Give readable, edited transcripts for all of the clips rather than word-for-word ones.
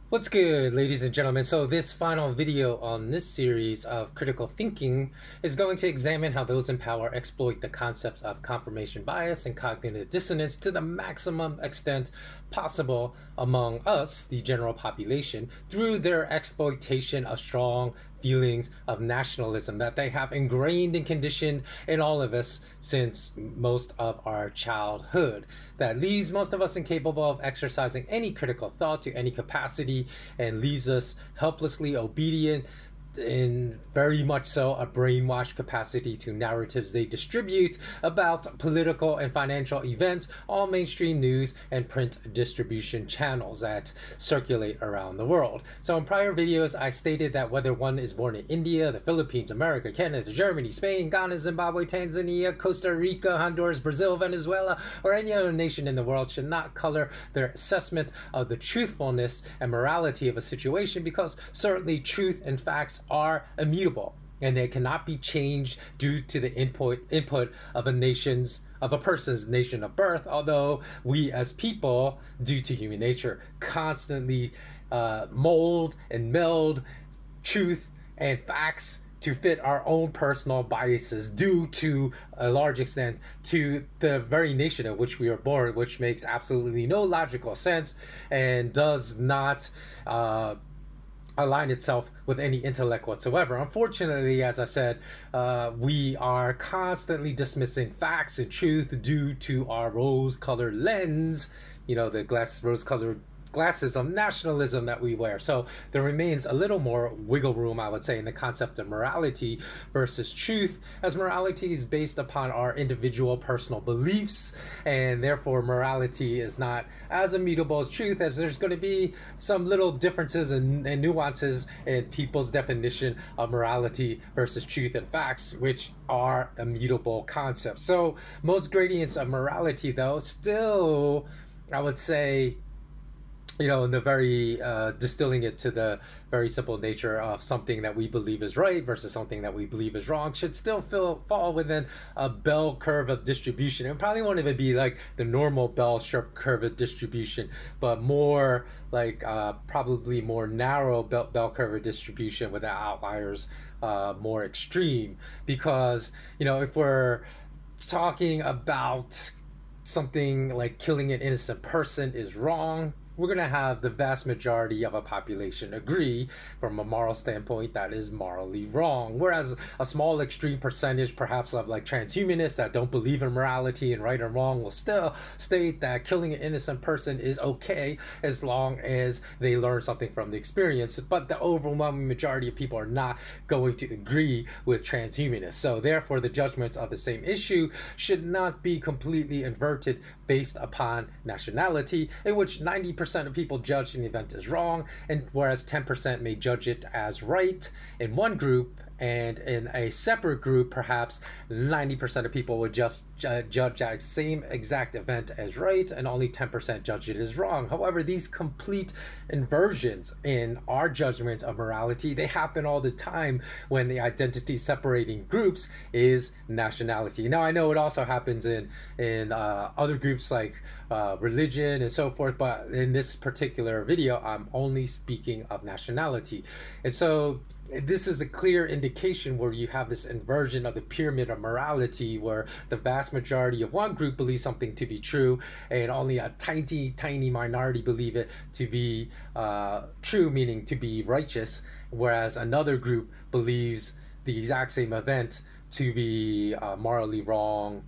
What's good, ladies and gentlemen? So this final video on this series of critical thinking is going to examine how those in power exploit the concepts of confirmation bias and cognitive dissonance to the maximum extent possible among us, the general population, through their exploitation of strong feelings of nationalism that they have ingrained and conditioned in all of us since most of our childhood, that leaves most of us incapable of exercising any critical thought to any capacity and leaves us helplessly obedient, in very much so a brainwashed capacity to narratives they distribute about political and financial events, all mainstream news and print distribution channels that circulate around the world. So in prior videos, I stated that whether one is born in India, the Philippines, America, Canada, Germany, Spain, Ghana, Zimbabwe, Tanzania, Costa Rica, Honduras, Brazil, Venezuela, or any other nation in the world should not color their assessment of the truthfulness and morality of a situation, because certainly truth and facts are immutable and they cannot be changed due to the input of a person's nation of birth, although we as people, due to human nature, constantly mold and meld truth and facts to fit our own personal biases, due to a large extent to the very nation in which we are born, which makes absolutely no logical sense and does not align itself with any intellect whatsoever. Unfortunately, as I said, we are constantly dismissing facts and truth due to our rose-colored lens, the rose-colored glasses of nationalism that we wear. So there remains a little more wiggle room, I would say, in the concept of morality versus truth, as morality is based upon our individual personal beliefs, and therefore morality is not as immutable as truth, as there's going to be some little differences and nuances in people's definition of morality versus truth and facts, which are immutable concepts. So most gradients of morality, though, still, I would say, in the very distilling it to the very simple nature of something that we believe is right versus something that we believe is wrong, should still fall within a bell curve of distribution. It probably won't even be like the normal bell curve of distribution, but more like probably more narrow bell curve of distribution with the outliers more extreme. Because if we're talking about something like killing an innocent person is wrong, we're going to have the vast majority of a population agree from a moral standpoint that is morally wrong. Whereas a small extreme percentage, perhaps of like transhumanists that don't believe in morality and right or wrong, will still state that killing an innocent person is okay as long as they learn something from the experience. But the overwhelming majority of people are not going to agree with transhumanists. So therefore, the judgments of the same issue should not be completely inverted based upon nationality, in which 90% of people judge an event as wrong, and whereas 10% may judge it as right in one group, and in a separate group, perhaps 90% of people would just judge that same exact event as right, and only 10% judge it as wrong. However, these complete inversions in our judgments of morality, they happen all the time when the identity separating groups is nationality. Now, I know it also happens in other groups like religion and so forth, but in this particular video, I'm only speaking of nationality. And so this is a clear indication where you have this inversion of the pyramid of morality, where the vast majority of one group believes something to be true and only a tiny minority believe it to be true, meaning to be righteous, whereas another group believes the exact same event to be morally wrong,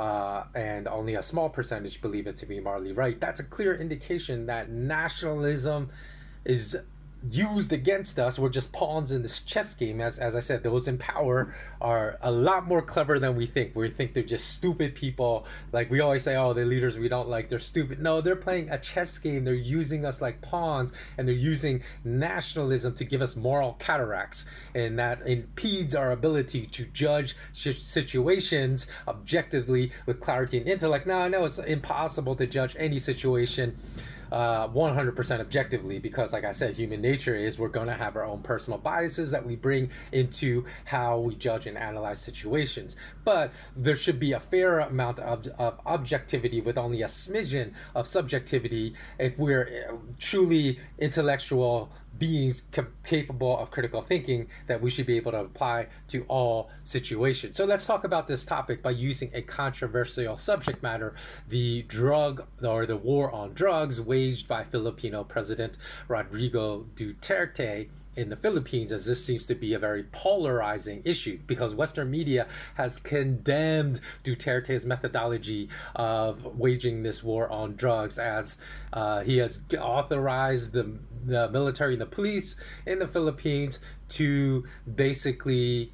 and only a small percentage believe it to be morally right. That's a clear indication that nationalism is used against us. We're just pawns in this chess game. As I said, those in power are a lot more clever than we think. We think they're just stupid people. Like we always say, oh, the leaders we don't like, they're stupid. No, they're playing a chess game. They're using us like pawns, and they're using nationalism to give us moral cataracts, and that impedes our ability to judge situations objectively with clarity and intellect. Now, I know it's impossible to judge any situation 100% objectively, because like I said, human nature is we're going to have our own personal biases that we bring into how we judge and analyze situations. But there should be a fair amount of objectivity with only a smidgen of subjectivity if we're truly intellectual beings capable of critical thinking that we should be able to apply to all situations. So let's talk about this topic by using a controversial subject matter, the drug or the war on drugs waged by Filipino President Rodrigo Duterte in the Philippines, as this seems to be a very polarizing issue because Western media has condemned Duterte's methodology of waging this war on drugs, as he has authorized the military and the police in the Philippines to basically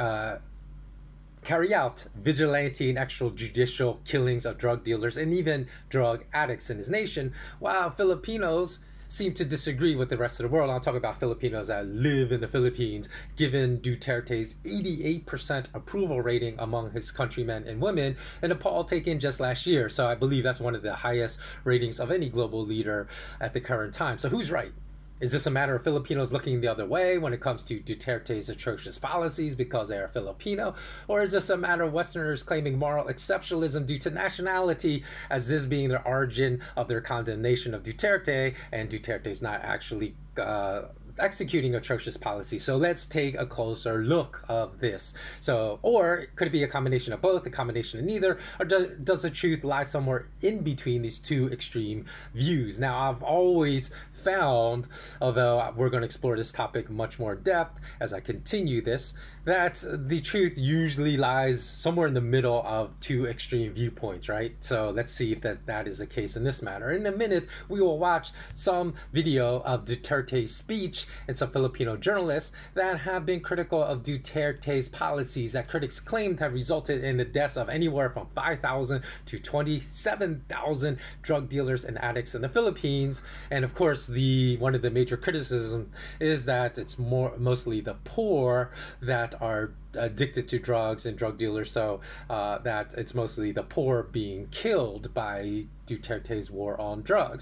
carry out vigilante and extrajudicial killings of drug dealers and even drug addicts in his nation, while Filipinos seem to disagree with the rest of the world. I'll talk about Filipinos that live in the Philippines, given Duterte's 88% approval rating among his countrymen and women, in a poll taken just last year. So I believe that's one of the highest ratings of any global leader at the current time. So who's right? Is this a matter of Filipinos looking the other way when it comes to Duterte's atrocious policies because they are Filipino? Or is this a matter of Westerners claiming moral exceptionalism due to nationality, as this being the origin of their condemnation of Duterte, and Duterte's not actually executing atrocious policy? So let's take a closer look of this. So, or could it be a combination of both, a combination of neither, or does the truth lie somewhere in between these two extreme views? Now, I've always found, although we're going to explore this topic much more in depth as I continue this, that the truth usually lies somewhere in the middle of two extreme viewpoints, right? So let's see if that is the case in this matter. In a minute, we will watch some video of Duterte's speech and some Filipino journalists that have been critical of Duterte's policies that critics claimed have resulted in the deaths of anywhere from 5,000 to 27,000 drug dealers and addicts in the Philippines. And of course, one of the major criticisms is that it's mostly the poor that are addicted to drugs and drug dealers, so that it's mostly the poor being killed by Duterte's war on drugs.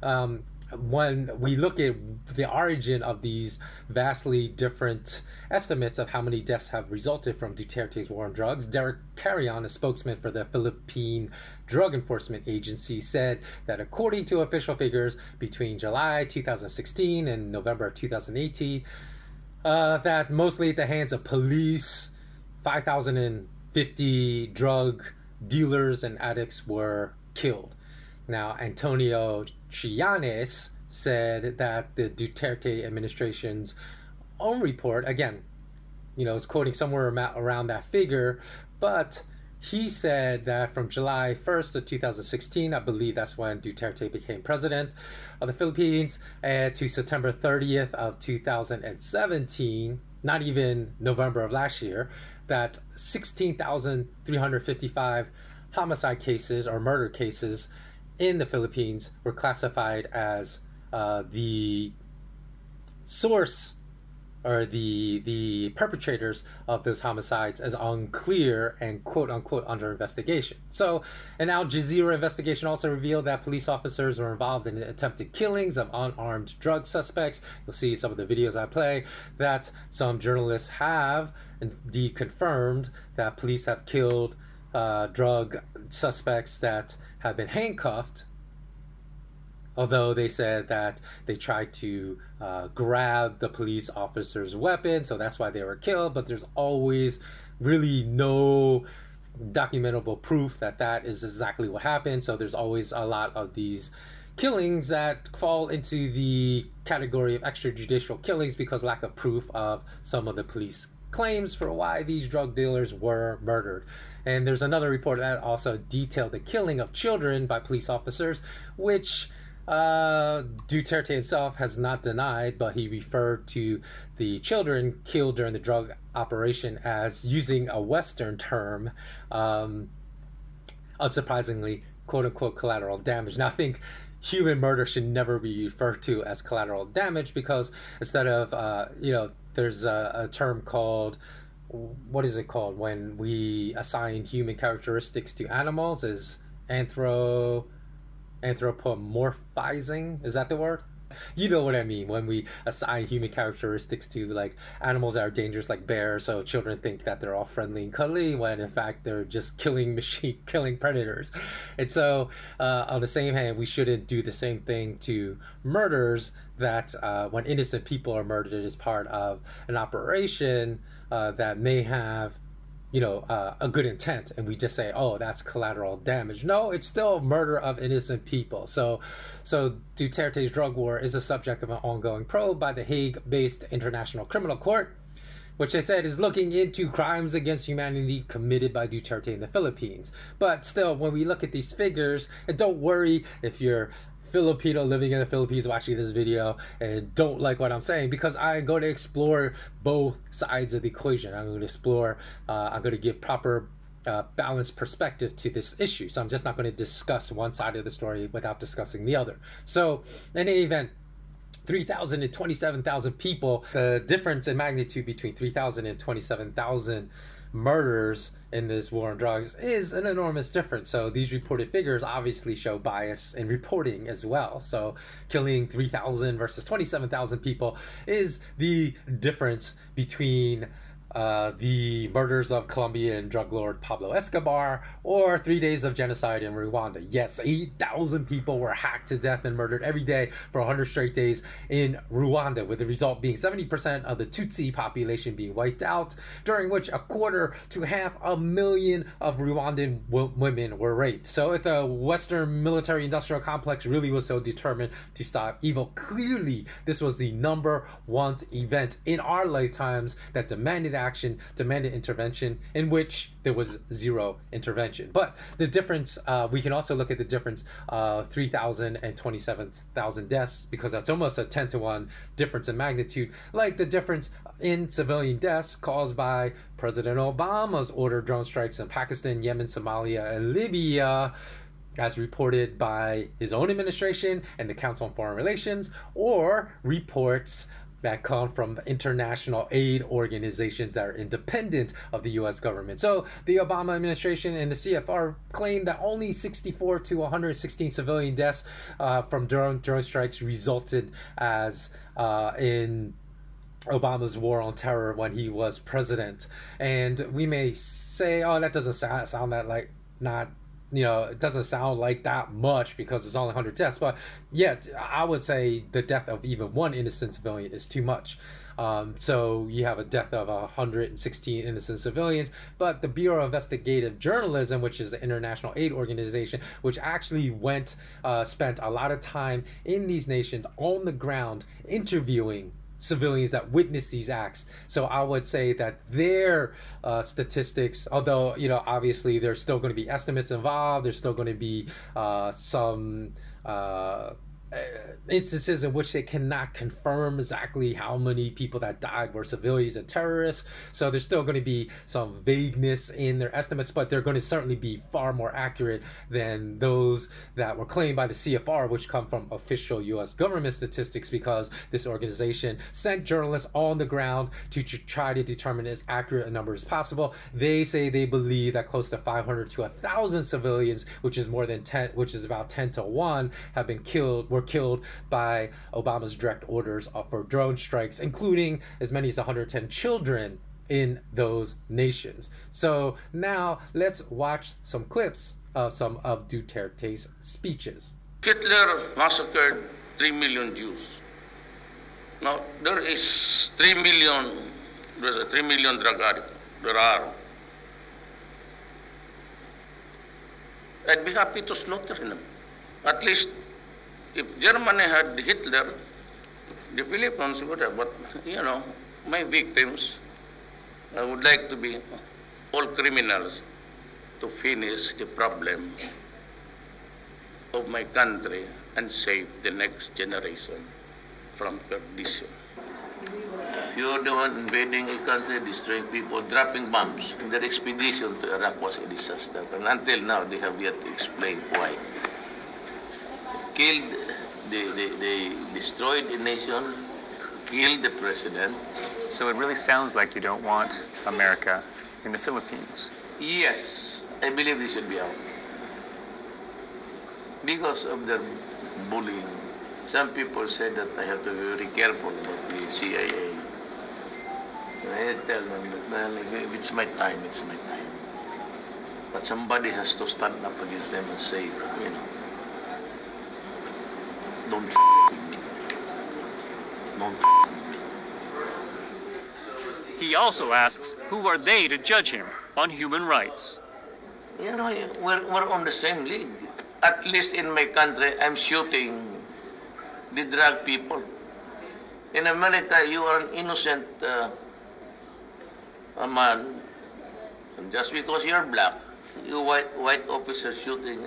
When we look at the origin of these vastly different estimates of how many deaths have resulted from Duterte's war on drugs, Derek Carrion, a spokesman for the Philippine Drug Enforcement Agency, said that according to official figures between July 2016 and November 2018, that mostly at the hands of police, 5,050 drug dealers and addicts were killed. Now, Antonio Trillanes said that the Duterte administration's own report, again, is quoting somewhere around that figure, but he said that from July 1st of 2016, I believe that's when Duterte became president of the Philippines, to September 30th of 2017, not even November of last year, that 16,355 homicide cases or murder cases in the Philippines were classified as the source or the perpetrators of those homicides as unclear and quote-unquote under investigation. So an Al Jazeera investigation also revealed that police officers were involved in attempted killings of unarmed drug suspects. You'll see some of the videos I play that some journalists have indeed confirmed that police have killed drug suspects that have been handcuffed, although they said that they tried to grab the police officer's weapon, so that's why they were killed. But there's always really no documentable proof that that is exactly what happened. So there's always a lot of these killings that fall into the category of extrajudicial killings because lack of proof of some of the police claims for why these drug dealers were murdered. And there's another report that also detailed the killing of children by police officers, which Duterte himself has not denied, but he referred to the children killed during the drug operation as, using a Western term, unsurprisingly, quote-unquote collateral damage. Now, I think human murder should never be referred to as collateral damage, because instead of, there's a term called, what is it called, when we assign human characteristics to animals, is anthropomorphizing. Is that the word? You know what I mean, when we assign human characteristics to like animals that are dangerous like bears, so children think that they're all friendly and cuddly when in fact they're just killing predators. And so on the same hand, we shouldn't do the same thing to murders, that when innocent people are murdered as part of an operation that may have a good intent, and we just say, oh, that's collateral damage. No, it's still murder of innocent people. So Duterte's drug war is a subject of an ongoing probe by the Hague-based International Criminal Court, which they said is looking into crimes against humanity committed by Duterte in the Philippines. But still, when we look at these figures, and don't worry if you're Filipino living in the Philippines watching this video and don't like what I'm saying, because I'm going to explore both sides of the equation. I'm going to give proper balanced perspective to this issue. So I'm just not going to discuss one side of the story without discussing the other. So in any event, 3,000 and 27,000 people, the difference in magnitude between 3,000 and 27,000 murders in this war on drugs is an enormous difference. So these reported figures obviously show bias in reporting as well. So killing 3,000 versus 27,000 people is the difference between the murders of Colombian drug lord Pablo Escobar, or 3 days of genocide in Rwanda. Yes, 8,000 people were hacked to death and murdered every day for 100 straight days in Rwanda, with the result being 70% of the Tutsi population being wiped out, during which 250,000 to 500,000 of Rwandan women were raped. So if the Western military-industrial complex really was so determined to stop evil, clearly this was the #1 event in our lifetimes that demanded action, demanded intervention, in which there was zero intervention. But the difference, we can also look at the difference of 3,000 and 27,000 deaths, because that's almost a 10-to-1 difference in magnitude, like the difference in civilian deaths caused by President Obama's ordered drone strikes in Pakistan, Yemen, Somalia, and Libya, as reported by his own administration and the Council on Foreign Relations, or reports that come from international aid organizations that are independent of the U.S. government. So the Obama administration and the CFR claimed that only 64 to 116 civilian deaths from drone strikes resulted as in Obama's war on terror when he was president. And we may say, oh, that doesn't sound that like not, it doesn't sound like that much because it's only 100 deaths. But yet, I would say the death of even one innocent civilian is too much. So you have a death of 116 innocent civilians. But the Bureau of Investigative Journalism, which is the international aid organization, which actually spent a lot of time in these nations on the ground interviewing civilians that witnessed these acts. So I would say that their statistics, although obviously there's still going to be estimates involved, there's still going to be some instances in which they cannot confirm exactly how many people that died were civilians and terrorists. So there's still going to be some vagueness in their estimates, but they're going to certainly be far more accurate than those that were claimed by the CFR, which come from official U.S. government statistics, because this organization sent journalists on the ground to try to determine as accurate a number as possible. They say they believe that close to 500 to 1,000 civilians, which is about 10 to 1, were killed by Obama's direct orders for drone strikes, including as many as 110 children in those nations. So now let's watch some clips of some of Duterte's speeches. Hitler massacred 3 million Jews. Now there's a 3 million drug addicts. There are. I'd be happy to slaughter them. At least if Germany had Hitler, the Philippines would have, but my victims, I would like to be all criminals to finish the problem of my country and save the next generation from perdition. You're the one invading a country, destroying people, dropping bombs. Their expedition to Iraq was a disaster, and until now they have yet to explain why. They destroyed the nation, killed the president. So it really sounds like you don't want America in the Philippines. Yes, I believe they should be out. because of their bullying. Some people say that I have to be very careful about the CIA. And I tell them that, well, if it's my time, it's my time. But somebody has to stand up against them and say, you know, don't with me. Don't with me. He also asks, who are they to judge him on human rights? You know, we're on the same league. At least in my country, I'm shooting the drug people. In America, you are an innocent a man, and just because you're black, you white officer shooting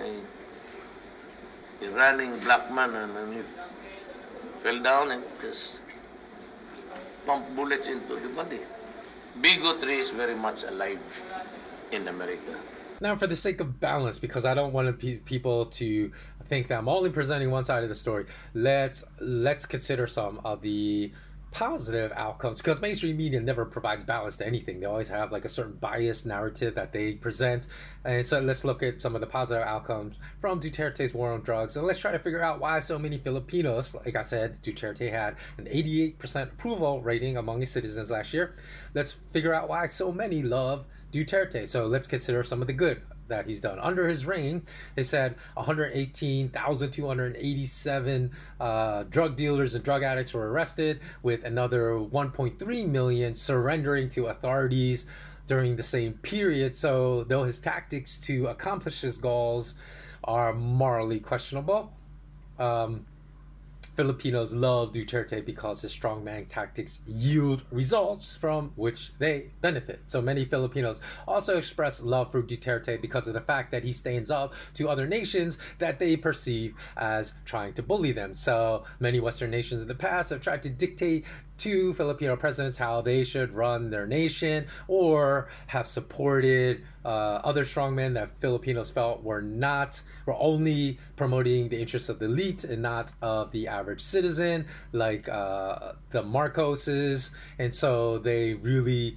a running black man, and he fell down and just pump bullets into the body. Bigotry is very much alive in America. Now, for the sake of balance, because I don't want people to think that I'm only presenting one side of the story, let's consider some of the positive outcomes, because mainstream media never provides balance to anything. They always have like a certain biased narrative that they present. And so let's look at some of the positive outcomes from Duterte's war on drugs, and let's try to figure out why so many Filipinos, like I said, Duterte had an 88% approval rating among his citizens last year. Let's figure out why so many love Duterte. So let's consider some of the good that he's done. Under his reign, they said 118,287 drug dealers and drug addicts were arrested, with another 1.3 million surrendering to authorities during the same period. So though his tactics to accomplish his goals are morally questionable, Filipinos love Duterte because his strongman tactics yield results from which they benefit. So many Filipinos also express love for Duterte because of the fact that he stands up to other nations that they perceive as trying to bully them. So many Western nations in the past have tried to dictate to Filipino presidents how they should run their nation, or have supported other strongmen that Filipinos felt were only promoting the interests of the elite and not of the average citizen, like the Marcoses. And so they really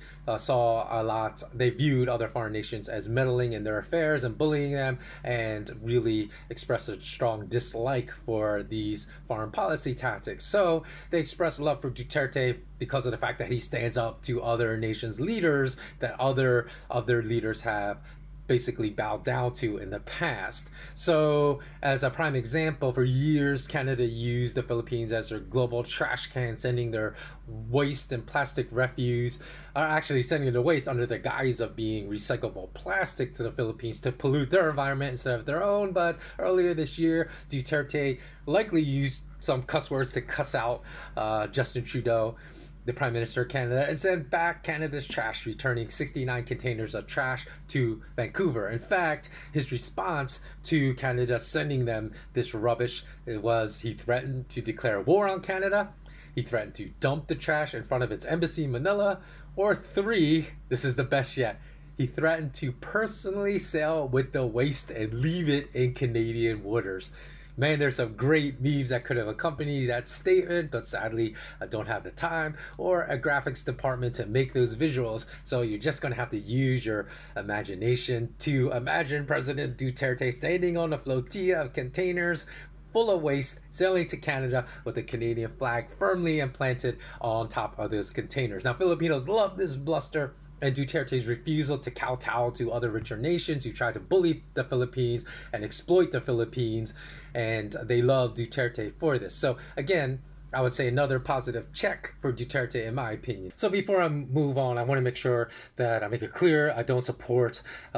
they viewed other foreign nations as meddling in their affairs and bullying them, and really expressed a strong dislike for these foreign policy tactics. So they expressed love for Duterte because of the fact that he stands up to other nations' leaders that other leaders have basically bowed down to in the past. So as a prime example, for years Canada used the Philippines as their global trash can, sending their waste and plastic refuse, actually sending their waste under the guise of being recyclable plastic to the Philippines to pollute their environment instead of their own. But earlier this year, Duterte likely used some cuss words to cuss out Justin Trudeau, the Prime Minister of Canada, and sent back Canada's trash, returning 69 containers of trash to Vancouver. In fact, his response to Canada sending them this rubbish was he threatened to declare war on Canada, he threatened to dump the trash in front of its embassy in Manila, or 3, this is the best yet, he threatened to personally sail with the waste and leave it in Canadian waters. Man, there's some great memes that could have accompanied that statement, but sadly, I don't have the time or a graphics department to make those visuals, so you're just going to have to use your imagination to imagine President Duterte standing on a flotilla of containers full of waste, sailing to Canada with a Canadian flag firmly implanted on top of those containers. Now, Filipinos love this bluster, and Duterte's refusal to kowtow to other richer nations who try to bully the Philippines and exploit the Philippines, and they love Duterte for this. So again, I would say another positive check for Duterte, in my opinion. So before I move on, I want to make sure that I make it clear I don't support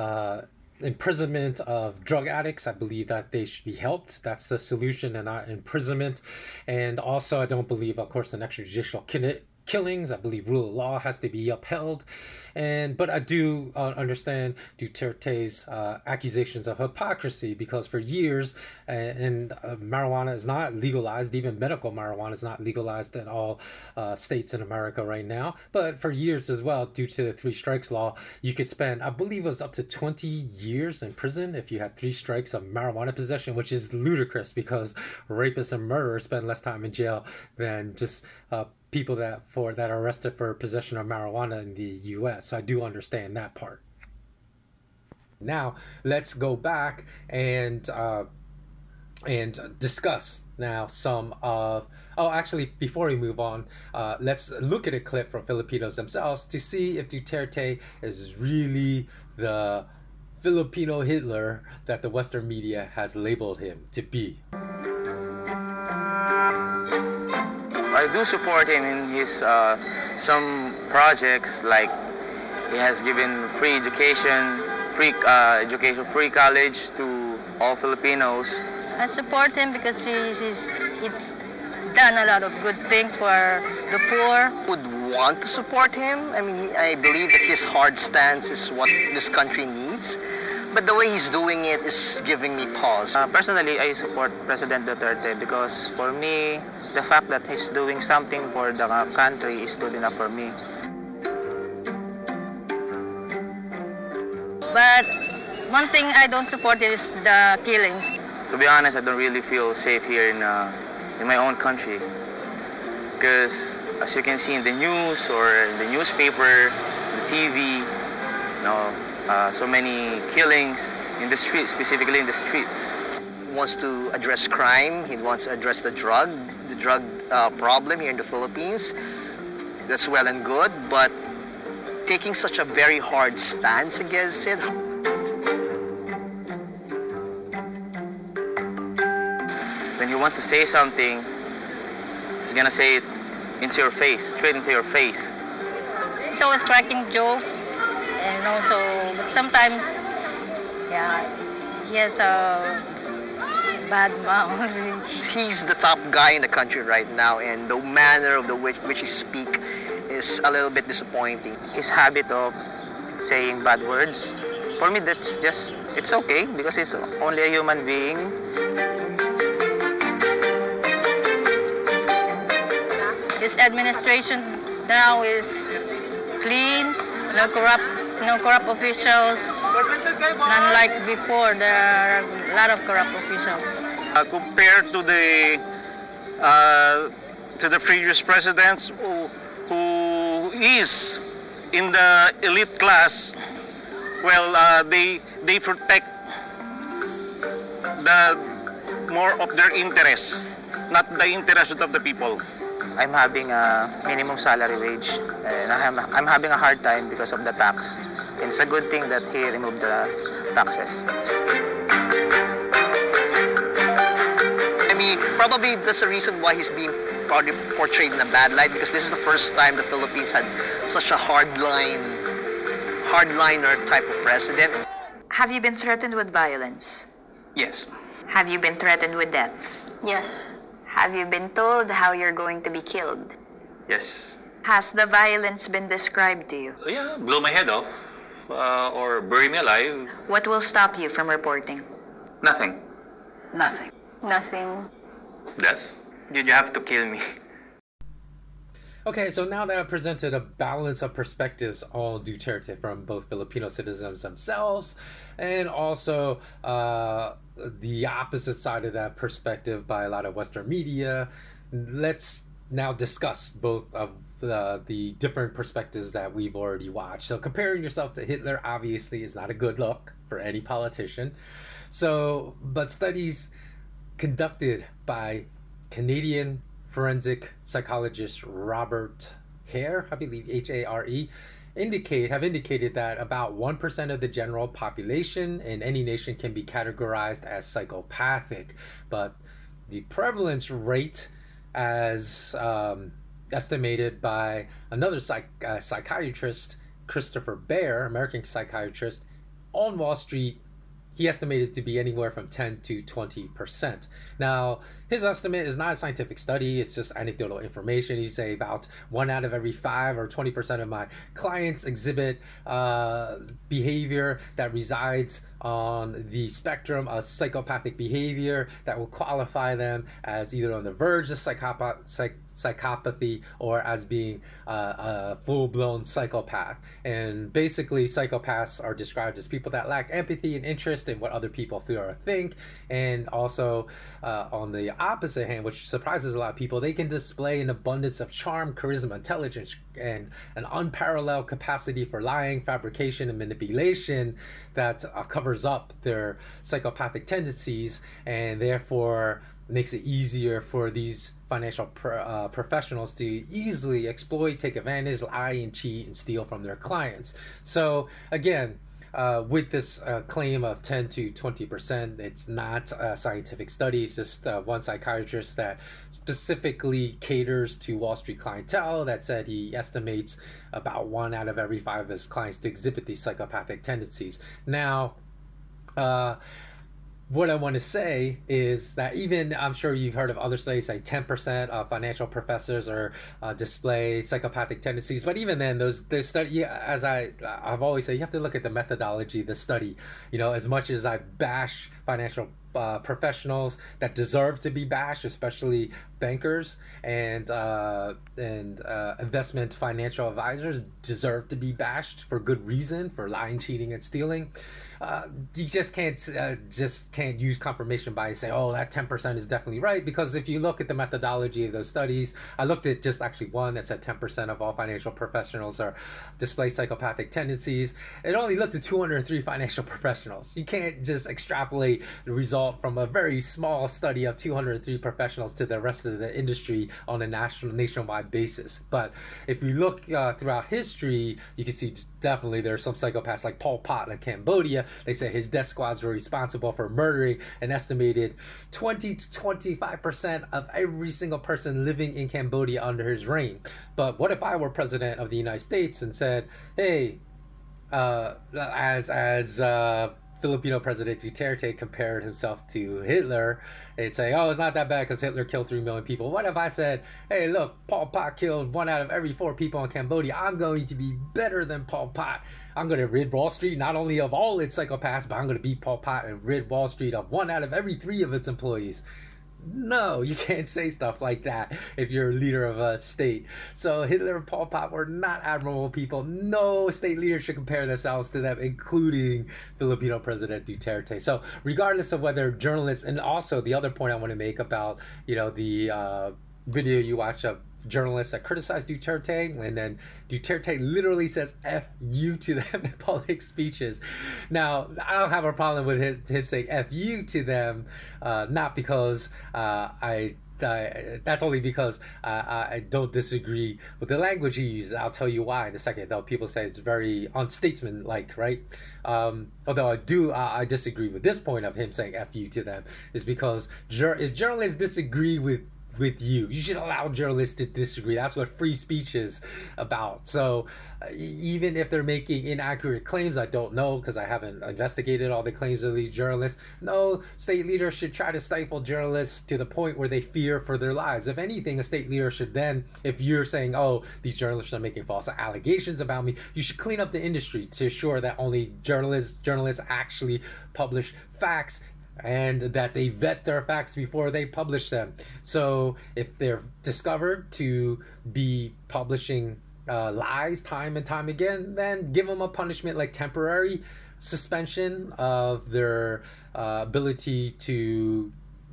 imprisonment of drug addicts. I believe that they should be helped. That's the solution, and not imprisonment. And also, I don't believe, of course, in extrajudicial killings. I believe rule of law has to be upheld. But I do understand Duterte's accusations of hypocrisy, because for years, marijuana is not legalized. Even medical marijuana is not legalized in all states in America right now. But for years as well, due to the 3 strikes law, you could spend, I believe it was up to 20 years in prison if you had 3 strikes of marijuana possession, which is ludicrous, because rapists and murderers spend less time in jail than just people that are arrested for possession of marijuana in the U.S. So I do understand that part. Now let's go back and and discuss now some of... Oh, actually, before we move on, let's look at a clip from Filipinos themselves to see if Duterte is really the Filipino Hitler that the Western media has labeled him to be. I do support him in his some projects, like he has given free education, free college to all Filipinos. I support him because he's done a lot of good things for the poor. Would want to support him. I mean, I believe that his hard stance is what this country needs. But the way he's doing it is giving me pause. Personally, I support President Duterte because for me, the fact that he's doing something for the country is good enough for me. But one thing I don't support is the killings. To be honest, I don't really feel safe here in my own country. Because as you can see in the news or in the newspaper, the TV, so many killings in the streets, specifically in the streets. He wants to address crime. He wants to address the drug problem here in the Philippines. That's well and good, but taking such a very hard stance against it. When he wants to say something, he's gonna say it into your face, straight into your face. He's always cracking jokes, and also, but sometimes, yeah, he has a bad mouth. He's the top guy in the country right now, and the manner of which he speaks is a little bit disappointing. His habit of saying bad words, for me that's just, it's okay because he's only a human being. His administration now is clean, no corrupt officials, none like before. There are a lot of corrupt officials. Compared to the previous presidents who is in the elite class, well, they protect the more of their interests, not the interests of the people. I'm having a minimum salary wage, and I'm having a hard time because of the tax. And it's a good thing that he removed the taxes. I mean, probably that's the reason why he's being probably portrayed in a bad light, because this is the first time the Philippines had such a hardliner type of president. Have you been threatened with violence? Yes. Have you been threatened with death? Yes. Have you been told how you're going to be killed? Yes. Has the violence been described to you? Yeah, blow my head off or bury me alive. What will stop you from reporting? Nothing. Nothing. Nothing. Death? You have to kill me. Okay, so now that I've presented a balance of perspectives on Duterte from both Filipino citizens themselves and also the opposite side of that perspective by a lot of Western media, let's now discuss both of the different perspectives that we've already watched. So comparing yourself to Hitler obviously is not a good look for any politician. But studies conducted by Canadian forensic psychologist Robert Hare, I believe Hare, have indicated that about 1% of the general population in any nation can be categorized as psychopathic, but the prevalence rate, as estimated by another psychiatrist, Christopher Baer, American psychiatrist, on Wall Street, he estimated to be anywhere from 10 to 20%. Now, his estimate is not a scientific study, it's just anecdotal information. He say about 1 out of every 5 or 20% of my clients exhibit behavior that resides on the spectrum of psychopathic behavior that will qualify them as either on the verge of psychopathy or as being a full-blown psychopath. And basically, psychopaths are described as people that lack empathy and interest in what other people feel or think, and also on the opposite hand, which surprises a lot of people, they can display an abundance of charm, charisma, intelligence, and an unparalleled capacity for lying, fabrication, and manipulation that covers up their psychopathic tendencies, and therefore makes it easier for these financial professionals to easily exploit, take advantage, lie, and cheat, and steal from their clients. So again, with this claim of 10 to 20%, it's not scientific studies, just one psychiatrist that specifically caters to Wall Street clientele that said he estimates about 1 out of every 5 of his clients to exhibit these psychopathic tendencies. Now, what I want to say is that even, I'm sure you've heard of other studies, like 10% of financial professors display psychopathic tendencies, but even then, those study, as I've always said, you have to look at the methodology of the study. You know, as much as I bash financial professionals that deserve to be bashed, especially bankers and investment financial advisors deserve to be bashed for good reason, for lying, cheating, and stealing. You just can't use confirmation bias and say, oh, that 10% is definitely right, because if you look at the methodology of those studies, I looked at just actually one that said 10% of all financial professionals display psychopathic tendencies. It only looked at 203 financial professionals. You can't just extrapolate the result from a very small study of 203 professionals to the rest of the industry on a nationwide basis. But if you look throughout history, you can see definitely there are some psychopaths like Pol Pot in Cambodia. They say his death squads were responsible for murdering an estimated 20 to 25% of every single person living in Cambodia under his reign. But what if I were president of the United States and said, hey, as Filipino President Duterte compared himself to Hitler, they'd say, oh, it's not that bad because Hitler killed 3 million people. What if I said, hey, look, Pol Pot killed 1 out of every 4 people in Cambodia. I'm going to be better than Pol Pot. I'm going to rid Wall Street not only of all its psychopaths, but I'm going to beat Pol Pot and rid Wall Street of 1 out of every 3 of its employees. No, you can't say stuff like that if you're a leader of a state. So Hitler and Pol Pot were not admirable people. No state leader should compare themselves to them, including Filipino President Duterte. So regardless of whether journalists, and also the other point I want to make about, you know, the video you watch of journalists that criticize Duterte, and then Duterte literally says F you to them in public speeches. Now, I don't have a problem with him saying F you to them, not because that's only because I don't disagree with the language he uses. I'll tell you why in a second, though. People say it's very unstatesmanlike, right? Although I disagree with this point of him saying F you to them, is because if journalists disagree with you should allow journalists to disagree. That's what free speech is about. So even if they're making inaccurate claims, I don't know because I haven't investigated all the claims of these journalists. No state leader should try to stifle journalists to the point where they fear for their lives. If anything, a state leader should then, if you're saying, oh, these journalists are making false allegations about me, you should clean up the industry to ensure that only journalists actually publish facts, and that they vet their facts before they publish them. So if they're discovered to be publishing lies time and time again, then give them a punishment like temporary suspension of their ability to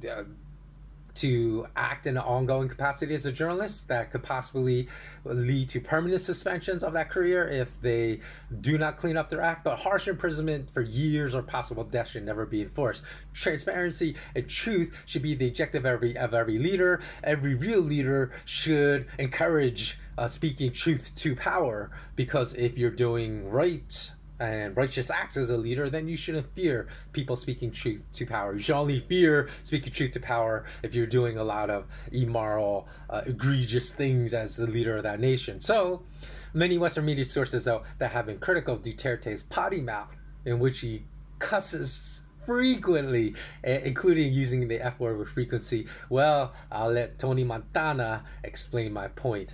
act in an ongoing capacity as a journalist. That could possibly lead to permanent suspensions of that career if they do not clean up their act. But harsh imprisonment for years or possible death should never be enforced. Transparency and truth should be the objective of every leader. Every real leader should encourage speaking truth to power, because if you're doing right and righteous acts as a leader, then you shouldn't fear people speaking truth to power. You should only fear speaking truth to power if you're doing a lot of immoral, egregious things as the leader of that nation. So many Western media sources, though, that have been critical of Duterte's potty mouth, in which he cusses frequently, including using the F word with frequency. Well, I'll let Tony Montana explain my point.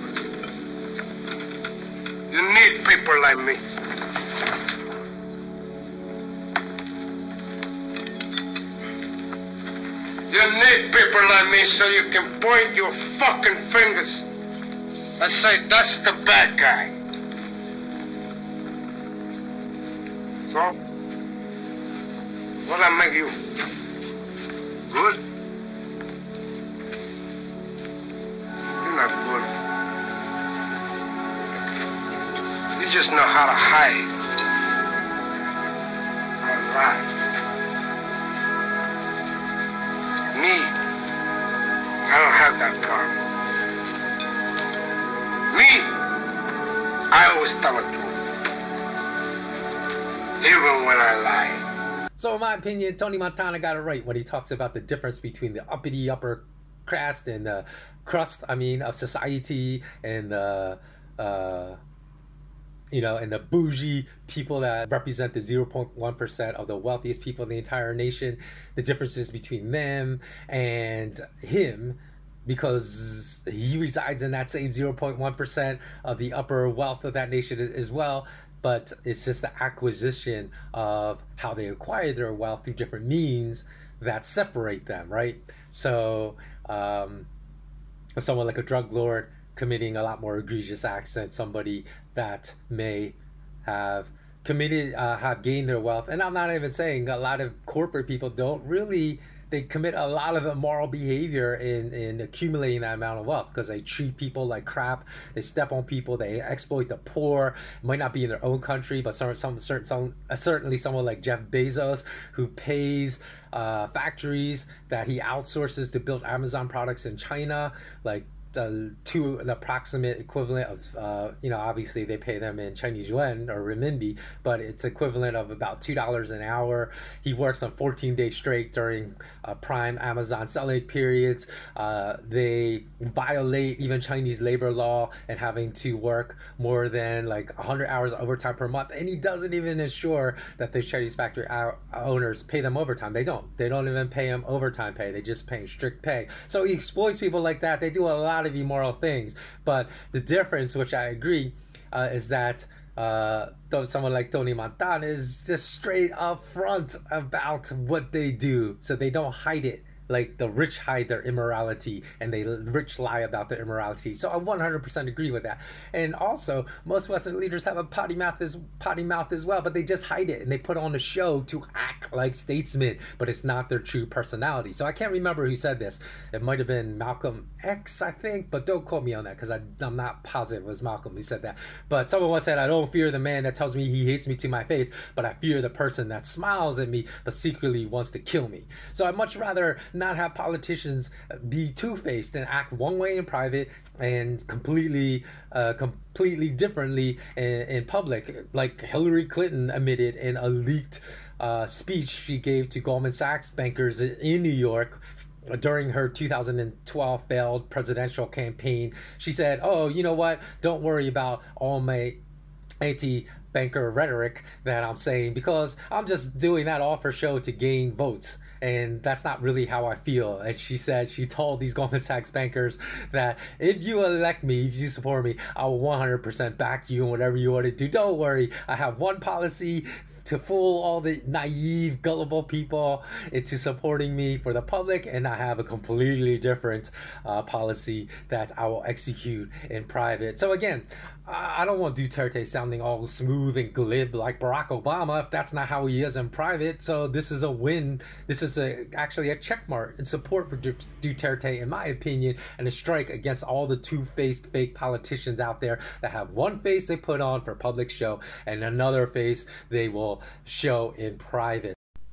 You need people like me. You need people like me so you can point your fucking fingers and say, that's the bad guy. So, what I make you? Good? You just know how to hide and lie. Me, I don't have that problem. Me, I always tell the truth, even when I lie. So in my opinion, Tony Montana got it right when he talks about the difference between the uppity upper crust and the crust, of society, and the and the bougie people that represent the 0.1% of the wealthiest people in the entire nation. The differences between them and him, because he resides in that same 0.1% of the upper wealth of that nation as well. But it's just the acquisition of how they acquire their wealth through different means that separate them, right? So someone like a drug lord committing a lot more egregious acts than somebody that may have gained their wealth. And I'm not even saying a lot of corporate people they commit a lot of immoral behavior in accumulating that amount of wealth, because they treat people like crap, they step on people, they exploit the poor. It might not be in their own country, but certainly someone like Jeff Bezos, who pays factories that he outsources to build Amazon products in China, like to an approximate equivalent of, obviously they pay them in Chinese yuan or renminbi, but it's equivalent of about $2 an hour. He works on 14 days straight during prime Amazon selling periods. They violate even Chinese labor law and having to work more than like 100 hours overtime per month. And he doesn't even ensure that the Chinese factory owners pay them overtime. They don't even pay them overtime pay. They just pay strict pay. So he exploits people like that. They do a lot of immoral things, but the difference, which I agree, is that someone like Tony Montana is just straight up front about what they do, so they don't hide it like the rich hide their immorality and the rich lie about their immorality. So I 100% agree with that. And also, most Western leaders have a potty mouth as well, but they just hide it and they put on a show to act like statesmen, but it's not their true personality. So I can't remember who said this. It might have been Malcolm X, I think, but don't quote me on that because I'm not positive it was Malcolm who said that. But someone once said, I don't fear the man that tells me he hates me to my face, but I fear the person that smiles at me but secretly wants to kill me. So I'd much rather not have politicians be two-faced and act one way in private and completely differently in public, like Hillary Clinton admitted in a leaked speech she gave to Goldman Sachs bankers in New York during her 2012 failed presidential campaign. She said, oh, you know what, don't worry about all my anti-banker rhetoric that I'm saying, because I'm just doing that all for show to gain votes. And that's not really how I feel. And she said, she told these Goldman Sachs bankers that if you elect me, if you support me, I will 100% back you in whatever you want to do. Don't worry, I have one policy to fool all the naive, gullible people into supporting me for the public, and I have a completely different policy that I will execute in private. So again, I don't want Duterte sounding all smooth and glib like Barack Obama if that's not how he is in private. So this is a win. This is actually a check mark in support for Duterte, in my opinion, and a strike against all the two-faced fake politicians out there that have one face they put on for public show and another face they will show in private.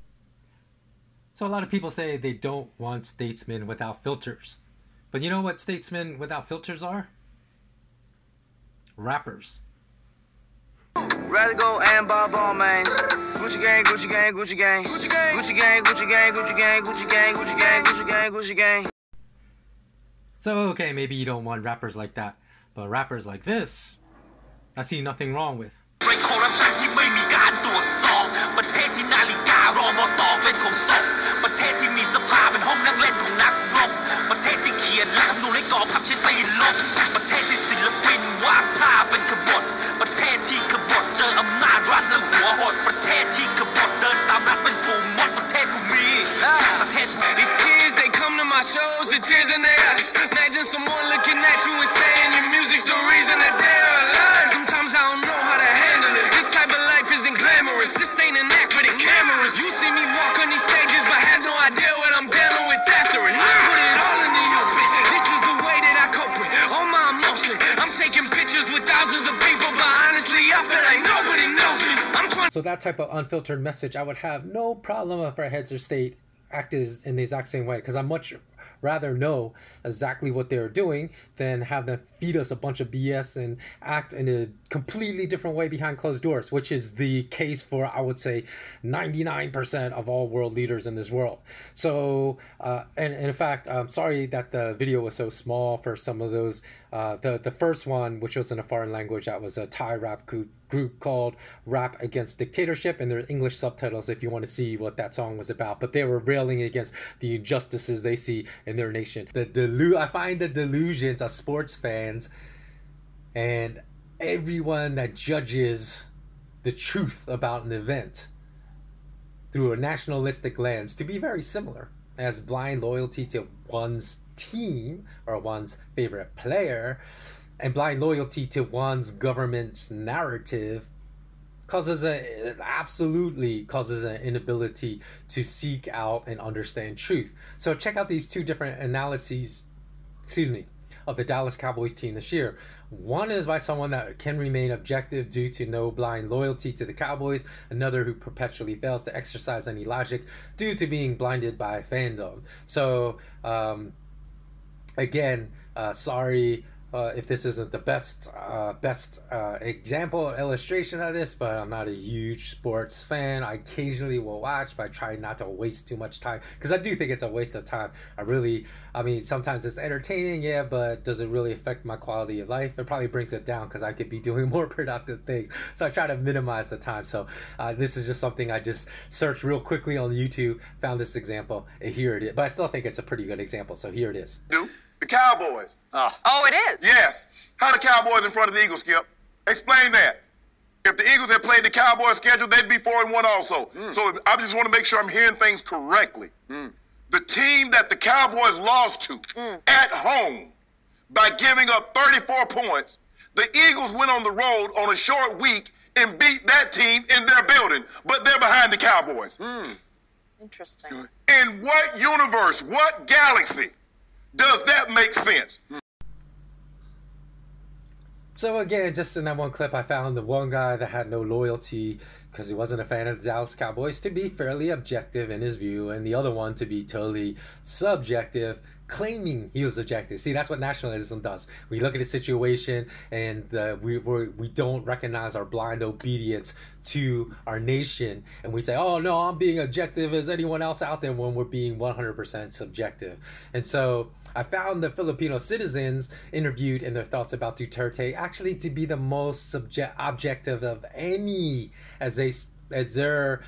So a lot of people say they don't want statesmen without filters. But you know what statesmen without filters are? Rappers. Rather go and Bob all mains. Gucci gang, Gucci gang, Gucci gang. Gucci gang, Gucci gang, Gucci gang, Gucci gang, Gucci gang, Gucci gang, Gucci gang, Gucci gang. So okay, maybe you don't want rappers like that, but rappers like this, I see nothing wrong with. คอร์รัปชันที่ไม่มีการตรวจสอบประเทศที่นาฬิการอมตเป็นของศพประเทศที่มีสภาเป็นห้องนั่งเล่นของนักรบประเทศที่เขียนรัฐธรรมนูญให้กองทัพใช้ตีนลบประเทศที่ศิลปินวาดท่าเป็นขบฏประเทศที่ขบฏเจออำนาจรัฐแล้วหัวหดประเทศที่ขบฏเดินตามรัฐเป็นฝูงมดประเทศกูมีประเทศ These kids they come to my shows with tears in their eyes. Imagine someone looking at you and saying your music's the reason that they're alive. Sometimes I don't know how to handle it. This type of life isn't glamorous. This ain't an act for the cameras. You see me walk on these stages, but have no idea what I'm dealing with after it. I put it all in the open. This is the way that I cope with all my emotion. I'm taking pictures with thousands of people, but honestly, I So that type of unfiltered message, I would have no problem if our heads of state acted in the exact same way, because I much rather know exactly what they're doing than have them feed us a bunch of BS and act in a completely different way behind closed doors, which is the case for, I would say, 99% of all world leaders in this world. So, and in fact, I'm sorry that the video was so small for some of those. The first one, which was in a foreign language, that was a Thai rap group called Rap Against Dictatorship, and there are English subtitles if you want to see what that song was about. But they were railing against the injustices they see in their nation. I find the delusions of sports fans and everyone that judges the truth about an event through a nationalistic lens to be very similar, as blind loyalty to one's team or one's favorite player and blind loyalty to one's government's narrative absolutely causes an inability to seek out and understand truth. So check out these two different analyses, of the Dallas Cowboys team this year. One is by someone that can remain objective due to no blind loyalty to the Cowboys. Another who perpetually fails to exercise any logic due to being blinded by fandom. So, again, sorry if this isn't the best example or illustration of this, but I'm not a huge sports fan. I occasionally will watch, but I try not to waste too much time, because I do think it's a waste of time. I mean, sometimes it's entertaining, yeah, but does it really affect my quality of life? It probably brings it down, because I could be doing more productive things. So I try to minimize the time. So this is just something I just searched real quickly on YouTube, found this example, and here it is. But I still think it's a pretty good example, so here it is. The Cowboys. Oh, it is? Yes. How the Cowboys in front of the Eagles, Skip? Explain that. If the Eagles had played the Cowboys schedule, they'd be 4-1 also. So I just want to make sure I'm hearing things correctly. The team that the Cowboys lost to at home by giving up 34 points, the Eagles went on the road on a short week and beat that team in their building, but they're behind the Cowboys. Interesting. In what universe, what galaxy does that make sense? So again, just in that one clip, I found the one guy that had no loyalty because he wasn't a fan of the Dallas Cowboys to be fairly objective in his view, and the other one to be totally subjective, claiming he was objective. See, that's what nationalism does. We look at a situation and we don't recognize our blind obedience to our nation, and we say, oh no, I'm being objective as anyone else out there, when we're being 100% subjective. And so I found the Filipino citizens interviewed and their thoughts about Duterte actually to be the most objective of any, as their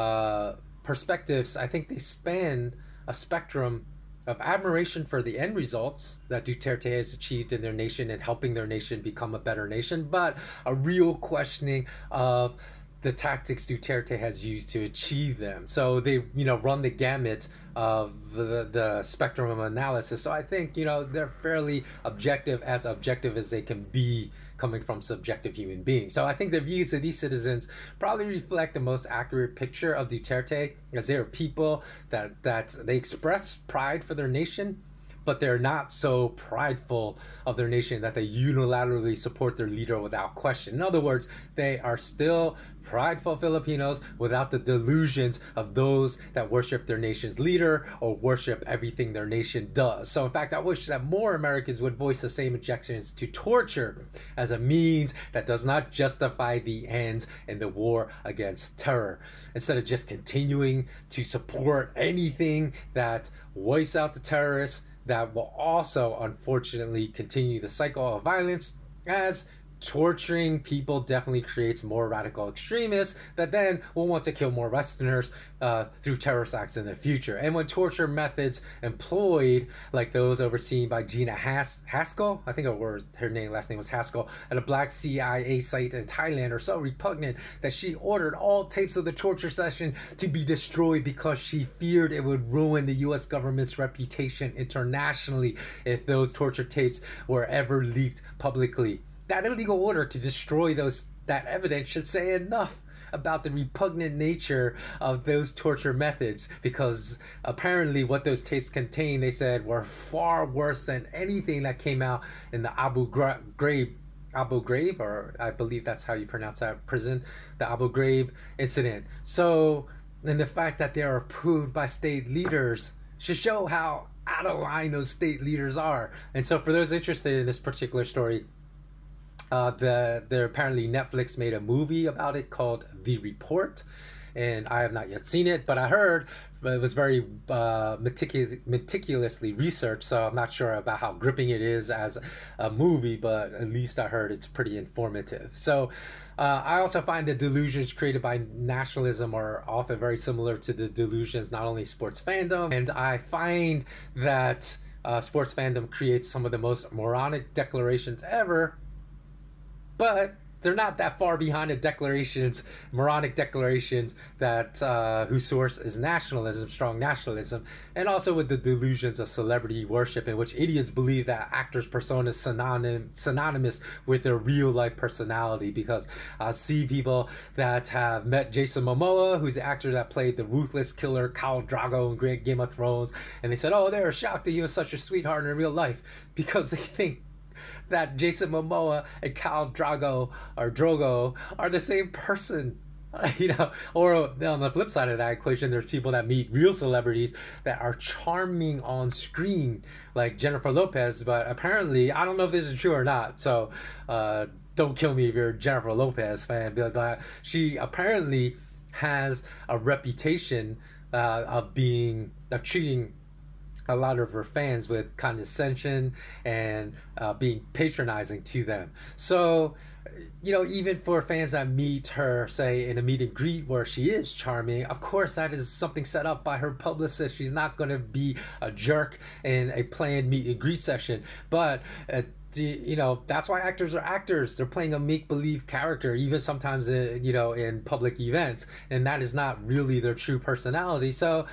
perspectives. I think they span a spectrum of admiration for the end results that Duterte has achieved in their nation and helping their nation become a better nation, but a real questioning of the tactics Duterte has used to achieve them. So they, run the gamut of the spectrum of analysis. So I think, they're fairly objective as they can be, coming from subjective human beings. So I think the views of these citizens probably reflect the most accurate picture of Duterte, as they are people that they express pride for their nation, but they're not so prideful of their nation that they unilaterally support their leader without question. In other words, they are still prideful Filipinos without the delusions of those that worship their nation's leader or worship everything their nation does. So in fact, I wish that more Americans would voice the same objections to torture as a means that does not justify the ends in the war against terror, instead of just continuing to support anything that wipes out the terrorists, that will also unfortunately continue the cycle of violence, as torturing people definitely creates more radical extremists that then will want to kill more Westerners through terrorist acts in the future. And when torture methods employed, like those overseen by Gina Haskell, I think her last name was Haskell, at a black CIA site in Thailand, are so repugnant that she ordered all tapes of the torture session to be destroyed because she feared it would ruin the U.S. government's reputation internationally if those torture tapes were ever leaked publicly. That illegal order to destroy that evidence should say enough about the repugnant nature of those torture methods, because apparently what those tapes contained, they said, were far worse than anything that came out in the Abu Ghraib Abu Ghraib, or I believe that's how you pronounce that prison, the Abu Ghraib incident. So, and the fact that they are approved by state leaders should show how out of line those state leaders are. And so for those interested in this particular story, apparently Netflix made a movie about it called The Report, and I have not yet seen it, but I heard it was very meticulously researched, so I'm not sure about how gripping it is as a movie, but at least I heard it's pretty informative. So I also find the delusions created by nationalism are often very similar to the delusions not only sports fandom, and I find that sports fandom creates some of the most moronic declarations ever, but they're not that far behind the declarations, moronic declarations that whose source is nationalism, strong nationalism, and also with the delusions of celebrity worship, in which idiots believe that actors' persona is synonymous with their real life personality. Because I see people that have met Jason Momoa, who's the actor that played the ruthless killer Khal Drogo in Game of Thrones, and they said, oh, they were shocked that he was such a sweetheart in real life, because they think that Jason Momoa and Khal Drogo are the same person. You know, or on the flip side of that equation, there's people that meet real celebrities that are charming on screen, like Jennifer Lopez, but apparently, I don't know if this is true or not, so don't kill me if you're a Jennifer Lopez fan, but she apparently has a reputation of treating a lot of her fans with condescension and being patronizing to them. So, you know, even for fans that meet her, say, in a meet and greet where she is charming, of course that is something set up by her publicist. She's not going to be a jerk in a planned meet and greet session. But you know, that's why actors are actors. They're playing a make-believe character, even sometimes, you know, in public events, and that is not really their true personality. So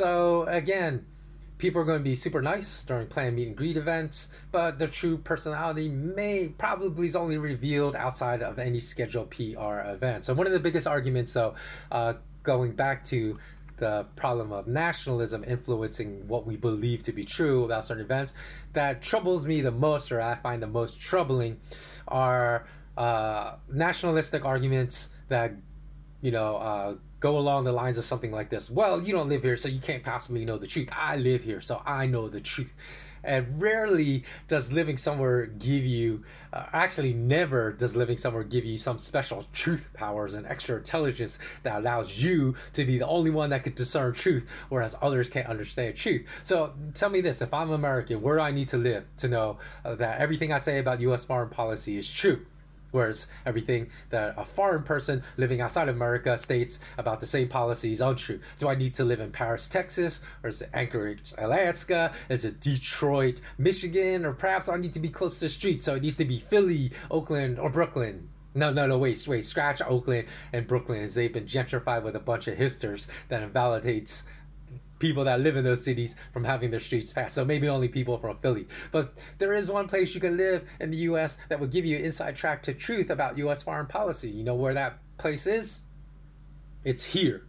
again, people are going to be super nice during planned meet and greet events, but their true personality probably is only revealed outside of any scheduled PR event. So one of the biggest arguments, though, going back to the problem of nationalism influencing what we believe to be true about certain events, that troubles me the most, or I find the most troubling, are nationalistic arguments that, you know, go along the lines of something like this. Well, you don't live here, so you can't possibly know the truth. I live here, so I know the truth. And rarely does living somewhere give you, actually never does living somewhere give you some special truth powers and extra intelligence that allows you to be the only one that can discern truth, whereas others can't understand truth. So tell me this, if I'm American, where do I need to live to know that everything I say about U.S. foreign policy is true? Whereas everything that a foreign person living outside of America states about the same policy is untrue. Do I need to live in Paris, Texas? Or is it Anchorage, Alaska? Is it Detroit, Michigan? Or perhaps I need to be close to the street, so it needs to be Philly, Oakland, or Brooklyn. No, wait, scratch Oakland and Brooklyn, as they've been gentrified with a bunch of hipsters that invalidates people that live in those cities from having their streets passed. So maybe only people from Philly. But there is one place you can live in the U.S. that will give you an inside track to truth about U.S. foreign policy. You know where that place is? It's here.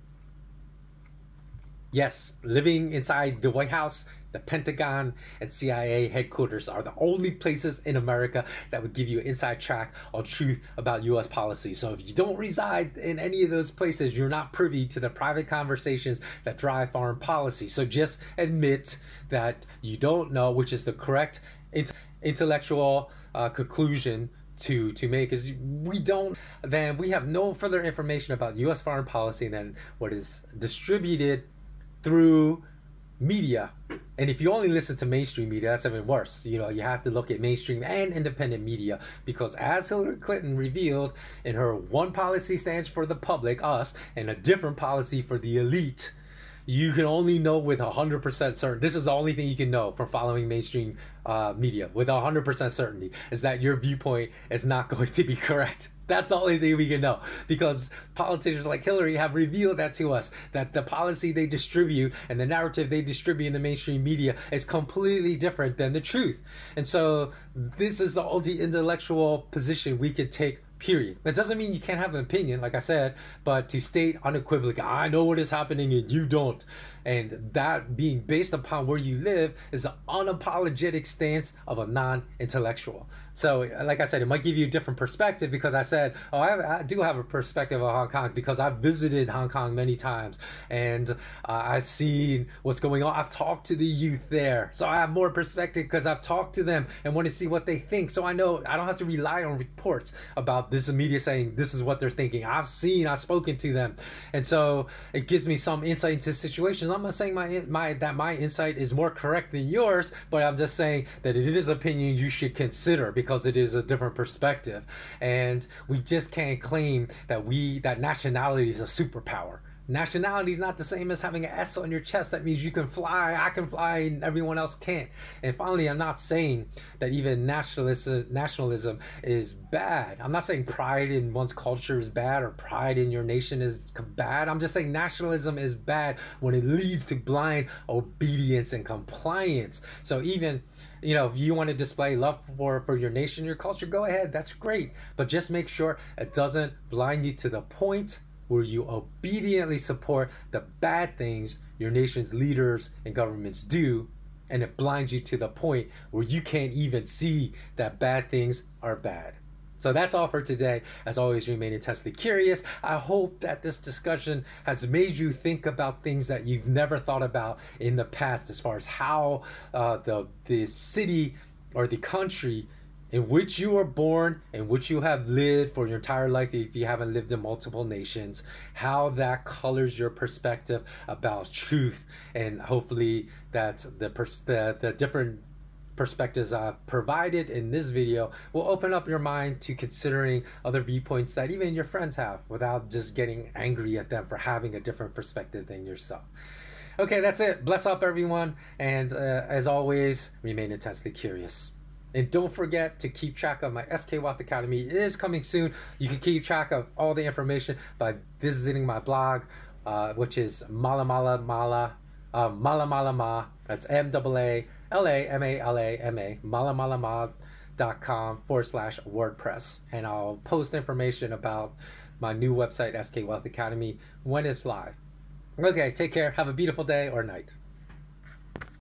Yes, living inside the White House, the Pentagon, and CIA headquarters are the only places in America that would give you an inside track on truth about U.S. policy. So if you don't reside in any of those places, you're not privy to the private conversations that drive foreign policy. So just admit that you don't know, which is the correct intellectual conclusion to make, is we have no further information about U.S. foreign policy than what is distributed through media. And if you only listen to mainstream media, that's even worse. You know, you have to look at mainstream and independent media, because as Hillary Clinton revealed in her one policy stands for the public, us, and a different policy for the elite, you can only know with 100% certain. This is the only thing you can know from following mainstream media with 100% certainty, is that your viewpoint is not going to be correct. That's the only thing we can know, because politicians like Hillary have revealed that to us, that the policy they distribute and the narrative they distribute in the mainstream media is completely different than the truth. And so this is the only intellectual position we could take period. That doesn't mean you can't have an opinion, like I said, but to state unequivocally, I know what is happening and you don't. And that being based upon where you live is an unapologetic stance of a non-intellectual. So, like I said, it might give you a different perspective because I said, oh, I do have a perspective of Hong Kong because I've visited Hong Kong many times and I've seen what's going on. I've talked to the youth there. So I have more perspective because I've talked to them and want to see what they think. So I know I don't have to rely on reports about this media saying this is what they're thinking. I've spoken to them. And so it gives me some insight into situations. I'm not saying my insight is more correct than yours, but I'm just saying that it is opinion you should consider because it is a different perspective. And we just can't claim that nationality is a superpower. Nationality is not the same as having an S on your chest. That means you can fly, I can fly, and everyone else can't. And finally, I'm not saying that even nationalism is bad. I'm not saying pride in one's culture is bad or pride in your nation is bad. I'm just saying nationalism is bad when it leads to blind obedience and compliance. So even, if you want to display love for your nation, your culture, go ahead. That's great. But just make sure it doesn't blind you to the point where you obediently support the bad things your nation's leaders and governments do, and it blinds you to the point where you can't even see that bad things are bad. So that's all for today. As always, remain intensely curious. I hope that this discussion has made you think about things that you've never thought about in the past as far as how the city or the country in which you were born, in which you have lived for your entire life if you haven't lived in multiple nations, how that colors your perspective about truth. And hopefully that the different perspectives I've provided in this video will open up your mind to considering other viewpoints that even your friends have without just getting angry at them for having a different perspective than yourself. Okay, that's it. Bless up, everyone. And as always, remain intensely curious. And don't forget to keep track of my SK Wealth Academy. It is coming soon. You can keep track of all the information by visiting my blog, which is malamalama. That's MAALAMALAMA, malamalama.com/WordPress. And I'll post information about my new website, SK Wealth Academy, when it's live. Okay, take care. Have a beautiful day or night.